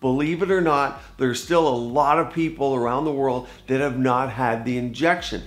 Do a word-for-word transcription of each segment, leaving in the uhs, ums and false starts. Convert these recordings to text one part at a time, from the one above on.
Believe it or not, there's still a lot of people around the world that have not had the injection.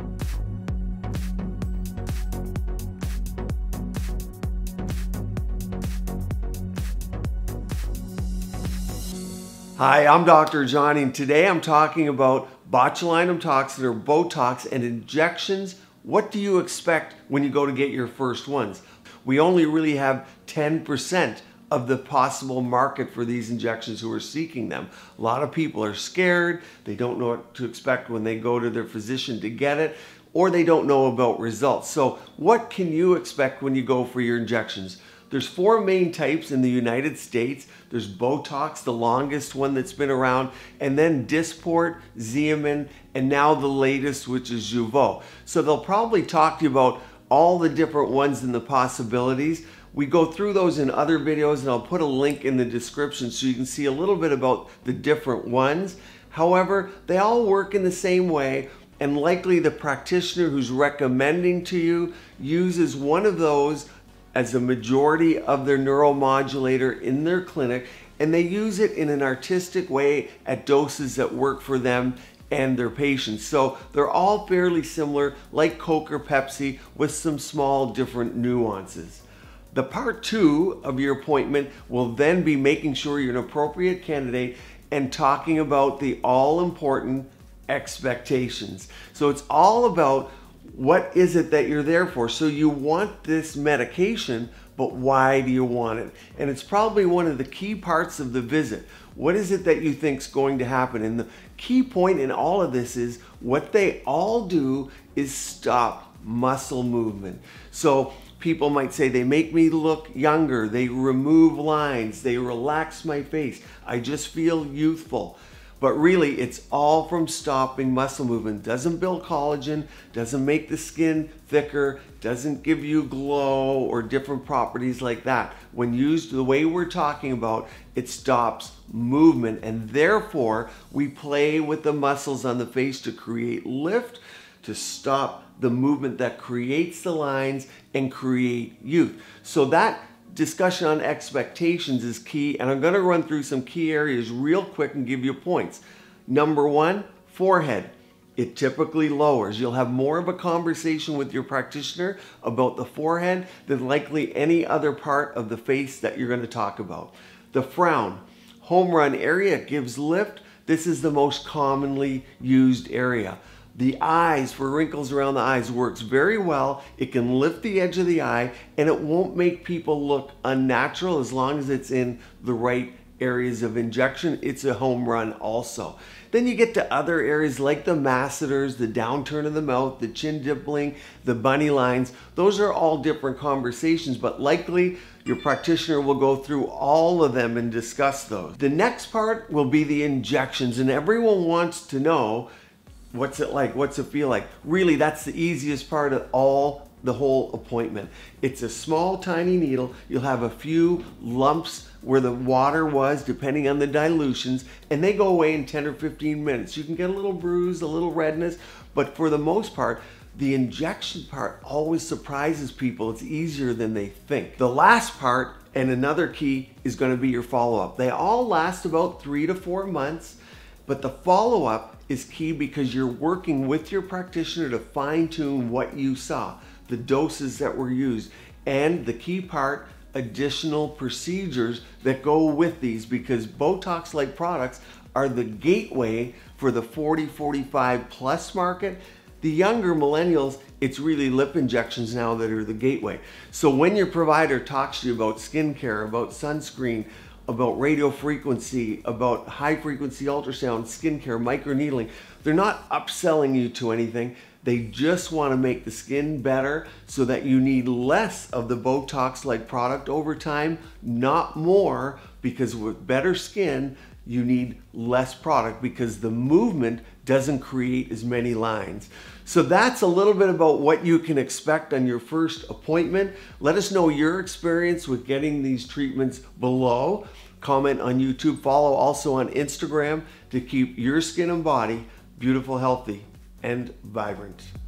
Hi, I'm Doctor Rajani, and today I'm talking about botulinum toxin or Botox and injections. What do you expect when you go to get your first ones? We only really have ten percent of the possible market for these injections who are seeking them. A lot of people are scared, they don't know what to expect when they go to their physician to get it, or they don't know about results. So what can you expect when you go for your injections? There's four main types in the United States. There's Botox, the longest one that's been around, and then Dysport, Xeomin, and now the latest, which is Jeuveau. So they'll probably talk to you about all the different ones and the possibilities. We go through those in other videos, and I'll put a link in the description so you can see a little bit about the different ones. However, they all work in the same way, and likely the practitioner who's recommending to you uses one of those as a majority of their neuromodulator in their clinic, and they use it in an artistic way at doses that work for them and their patients. So they're all fairly similar, like Coke or Pepsi, with some small different nuances. The part two of your appointment will then be making sure you're an appropriate candidate and talking about the all-important expectations. So it's all about what is it that you're there for? So you want this medication, but why do you want it? And it's probably one of the key parts of the visit. What is it that you think is going to happen? And the key point in all of this is what they all do is stop muscle movement. So people might say they make me look younger, they remove lines, they relax my face, I just feel youthful. But really, it's all from stopping muscle movement. Doesn't build collagen, doesn't make the skin thicker, doesn't give you glow or different properties like that. When used the way we're talking about, it stops movement, and therefore we play with the muscles on the face to create lift, to stop the movement that creates the lines and create youth. So that discussion on expectations is key, and I'm going to run through some key areas real quick and give you points. Number one, forehead. It typically lowers. You'll have more of a conversation with your practitioner about the forehead than likely any other part of the face that you're going to talk about. The frown, home run area, gives lift. This is the most commonly used area. The eyes, for wrinkles around the eyes, works very well. It can lift the edge of the eye, and it won't make people look unnatural as long as it's in the right areas of injection. It's a home run also. Then you get to other areas like the masseters, the downturn of the mouth, the chin dimpling, the bunny lines. Those are all different conversations, but likely your practitioner will go through all of them and discuss those. The next part will be the injections, and everyone wants to know, what's it like? What's it feel like? Really, that's the easiest part of all the whole appointment. It's a small, tiny needle. You'll have a few lumps where the water was, depending on the dilutions, and they go away in ten or fifteen minutes. You can get a little bruise, a little redness, but for the most part, the injection part always surprises people. It's easier than they think. The last part, and another key, is going to be your follow-up. They all last about three to four months, but the follow-up is key because you're working with your practitioner to fine-tune what you saw, the doses that were used, and the key part, additional procedures that go with these, because Botox-like products are the gateway for the forty, forty-five plus market. The younger millennials, it's really lip injections now that are the gateway. So when your provider talks to you about skincare, about sunscreen, about radio frequency, about high frequency ultrasound, skincare, microneedling, they're not upselling you to anything. They just want to make the skin better so that you need less of the Botox-like product over time, not more, because with better skin, you need less product because the movement doesn't create as many lines. So that's a little bit about what you can expect on your first appointment. Let us know your experience with getting these treatments below. Comment on YouTube, follow also on Instagram to keep your skin and body beautiful, healthy, and vibrant.